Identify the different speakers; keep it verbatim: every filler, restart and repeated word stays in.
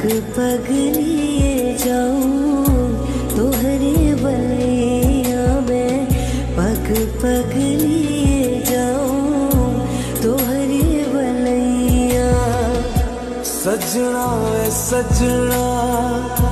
Speaker 1: पग लिए जाऊं तोहरे बलैया में, पग पग लिए जाऊं तोहरे बलैया।
Speaker 2: सजना वे सजना